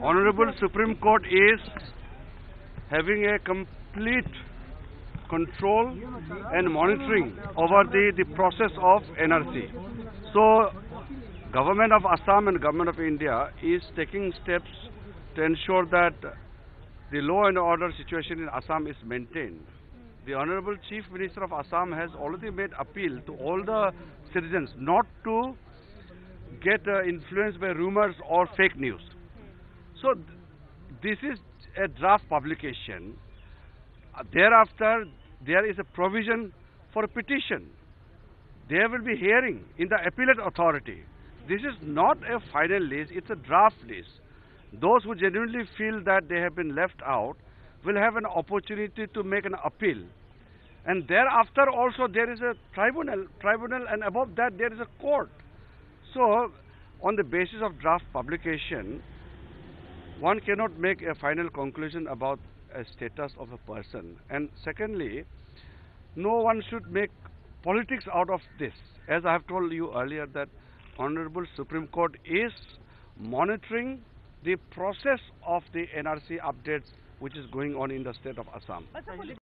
Honorable Supreme Court is having a complete control and monitoring over the process of NRC. So, Government of Assam and Government of India is taking steps to ensure that the law and order situation in Assam is maintained. The Honorable Chief Minister of Assam has already made appeal to all the citizens not to get influenced by rumors or fake news. So this is a draft publication. Thereafter, there is a provision for a petition. There will be hearing in the appellate authority. This is not a final list, it's a draft list. Those who genuinely feel that they have been left out will have an opportunity to make an appeal. And thereafter also there is a tribunal, and above that there is a court. So, on the basis of draft publication, one cannot make a final conclusion about a status of a person. And secondly, no one should make politics out of this. As I have told you earlier that Honorable Supreme Court is monitoring the process of the NRC updates which is going on in the state of Assam.